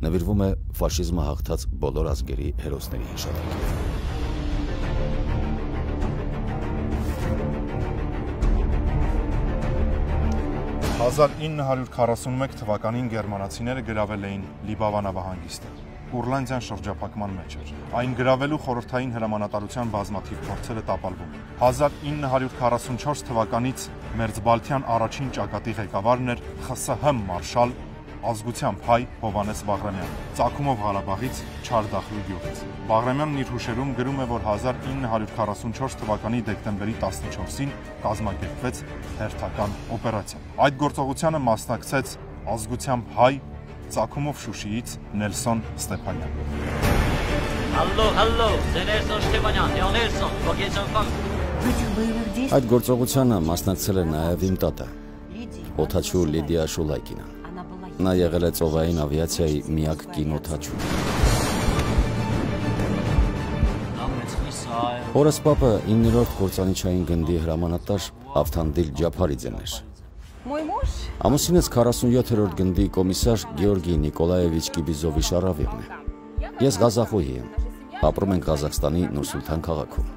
նվիրվում է ֆաշիզմը հաղթած բոլոր ազգերի հերոսների հիշատակին։ 1941 թվականին գերմանացիները գրավել էին Լիբավա նավահանգիստը։ Կուրլանդիան շրջափակման մեջ էր։ Այն գրավելու խորհրդային հրամանատարության բազմաթիվ փորձերը տապալվում են։ 1944 թվականից Մերձբալթյան առաջին ճակատի ղեկավարն էր ԽՍՀՄ մարշալ ազգությամբ հայ Հովհաննես Բաղրամյանը, ծագումով Ղարաբաղից Չարդախլու գյուղից։ Բաղրամյանն իր հուշերում գրում է, որ 1944 թվականի դեկտեմբերի 14-ին կազմակերպվեց հերթական օպերացիա։ Այդ գործողությանը մասնակցեց ազգությամբ հայ, ծագումով Շուշիից Նելսոն Ստեփանյանը։ Հալո, Նելսոն Ստեփանյան, Նելսոն, ոգեշնչան։ Այդ գործողությանը մասնակցել է նաև իմ տատը, օդաչու Լիդիա Շուլայկինը։ Նա եղել է ծովային ավիացիայի միակ կինօդաչու։ Օրս պապը 9-րդ կործանիչային գնդի հրամանատար Ավթանդիլ Ջափարիձեն էր։ Ամուսինս 47-րդ գնդի կոմիսար Գեորգի Նիկոլաևիչ Կիբիզովի Շարավիրն է։ Ես Ղազախոյի եմ, ապրում ենք Ղազախստանի Նուրսուլթան քաղաքում։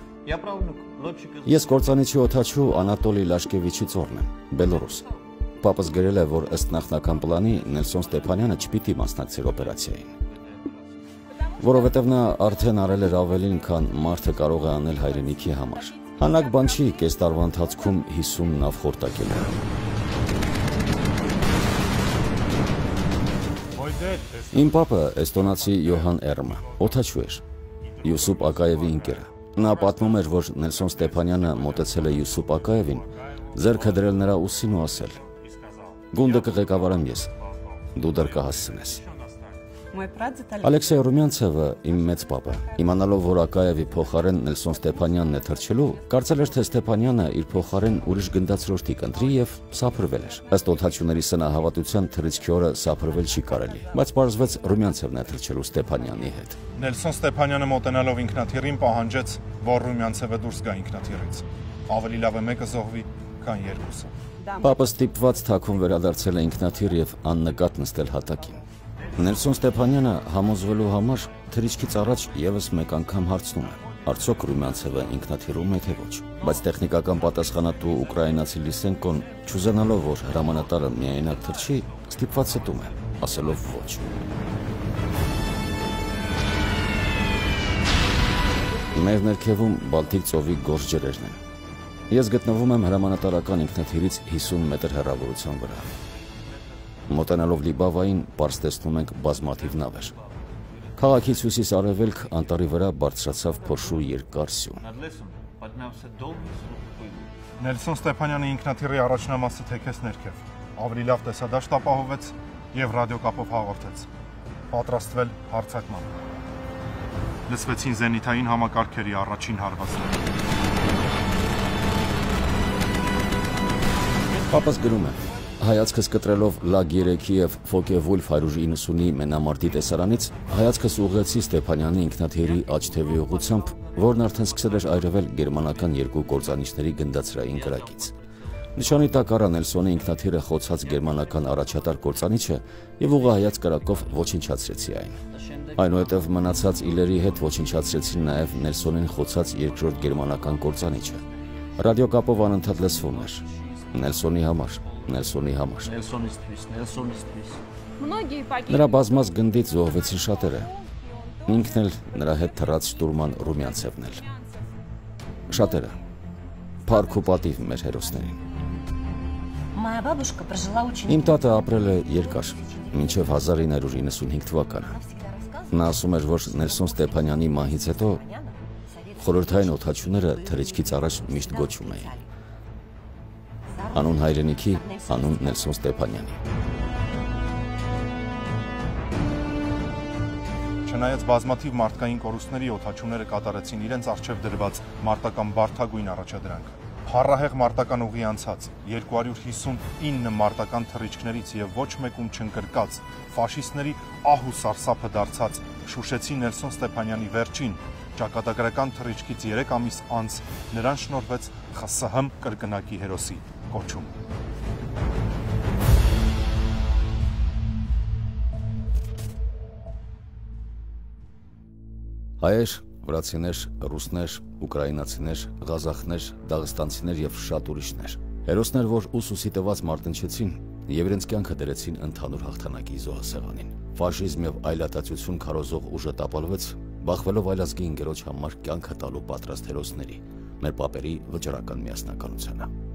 Ես կործանիչի օդաչու Անատոլի Լաշկևիչի ծոռն եմ, Բելորուս։ Պապս գրել է, որ ըստ նախնական պլանի Նելսոն Ստեփանյանը չպիտի մասնակցեր օպերացիային, որովհետև նա արդեն արել էր ավելին, քան մարդը կարող է անել հայրենիքի համար։ Հանակ բան չի կես տարվա ընթացքում 50 նավ խորտակելու։ Իմ պապը էստոնացի Յոհան Էրմը, օդաչու էր, Յուսուփ Ակաևի ընկերը։ Նա պատմում էր, որ Նելսոն Ստեփանյանը մոտեցել է Յուսուփ Ակաևին, ձեռքը դրել նրա ուսին ու ասել. Գունդը կղեկավարեմ ես, դու դեռ կհասցնես։ Ալեքսեյ Ռումյանցևը, իմ մեծ պապը, իմանալով, որ Ակաևի փոխարեն Նելսոն Ստեփանյանն է թռչելու, կարծել էր, թե Ստեփանյանը իր փոխարեն ուրիշ գնդացրորդի կընտրի եւ սափրվել էր։ Ըստ օդաչուների սնահավատության թռիչքի օրը սափրվել չի կարելի, բայց պարզվեց Ռումյանցևն է թռչելու Ստեփանյանի հետ։ Նելսոն Ստեփանյանը մոտենալով ինքնաթիռին պահանջեց, որ Ռումյանցևը դուրս գա ինքնաթիռից։ Ավելի լավ է մեկը զոհվի, քան երկուսը։ Պապը ստիպված թաքուն վերադարձել է ինքնաթիռ եւ աննկատ նստել հատակին։ Նելսոն Ստեփանյանը համոզվելու համար թռիչքից առաջ եւս մեկ անգամ հարցնում է. Արդյոք Ռումյանցևը ինքնաթիռում է թե ոչ։ Բայց տեխնիկական պատասխանատու ուկրաինացի Լիսենկոն, չուզենալով որ հրամանատարը միայնակ թռչի, ստիպված ստում է, ասելով ոչ։ Մեր ներքևում Բալտիկ ծովի գորշ ջրերն են։ Ես գտնվում եմ հրամանատարական ինքնաթիռից 50 մետր հեռավորության վրա։ Մոտենալով Լիբավային պարզ տեսնում ենք բազմաթիվ նավեր։ Քաղաքից հյուսիս-արևելք անտառի վրա բարձրացավ փոշու երկար սյուն։ Նելսոն Ստեփանյանը ինքնաթիռի առաջնամասը թեքեց ներքև, ավելի լավ տեսադաշտ ապահովեց եւ ռադիոկապով հաղորդեց. Պատրաստվել հարձակման։ Լսվեցին զենիթային համակարգերի առաջին հարվածները։ Պապս գրում է. հայացքս կտրելով Լագ-3-ի եւ Ֆոկե-Վուլֆ 190-ի մենամարտի տեսարանից, հայացքս ուղղեցի Ստեփանյանի ինքնաթիռի աջ թևի ուղղությամբ, որն արդեն սկսել էր այրվել գերմանական երկու կործանիչների գնդացրային կրակից։ Նշանի տակ առա Նելսոնի ինքնաթիռը խոցած գերմանական առաջատար կործանիչը եւ ուղղահայաց կրակով ոչնչացրեցի այն։ Այնուհետև մնացած իլերի հետ ոչնչացրեցին նաեւ Նելսոնին խոցած երկրորդ գերմանական կործանիչը։ Ռադիոկապով անընդհատ լսվում էր. Նելսոնի համար, Նելսոնի համար։ Նրա բազմած գնդից զոհվեցին շատերը։ Ինքն էլ նրա հետ թռած շտուրման Ռումյանցևն էլ։ Շատերը։ Փառք ու պատիվ մեր հերոսներին։ Իմ տատը ապրել է երկար, մինչև 1995 թվականը։ Նա ասում էր, որ Նելսոն Ստեփանյանի մահից հետո խորհրդային օդաչուները թռիչքից առաջ միշտ գոչում էին. Անուն հայրենիքի, անուն Նելսոն Ստեփանյանի։ Չնայած բազմաթիվ մարդկային կորուստների օդաչուները կատարեցին իրենց առջև դրված մարտական բարդագույն առաջադրանքը։ Փառահեղ մարտական ուղի անցած 259 մարտական թռիչքներից եւ ոչ մեկում չընկրկած ֆաշիստների ահ ու սարսափը դարձած Շուշեցի Նելսոն Ստեփանյանի վերջին ճակատագրական թռիչքից 3 ամիս անց նրան շնորհվեց ԽՍՀՄ կրկնակի հերոսի կոչում։ Հայեր, վրացիներ, ռուսներ, ուկրաինացիներ, ղազախներ, դաղստանցիներ եւ շատ ուրիշներ։ Հերոսներ, որ ուսուսի տված մարտնչեցին եւ իրենց կյանքը դրեցին ընդհանուր հաղթանակի զոհասեղանին։ Ֆաշիզմ եւ այլատացություն քարոզող ուժը տապալվեց, բախվելով այլազգի ընկերոջ համար կյանքը տալու պատրաստ հերոսների, մեր պապերի վճռական միասնականությանը։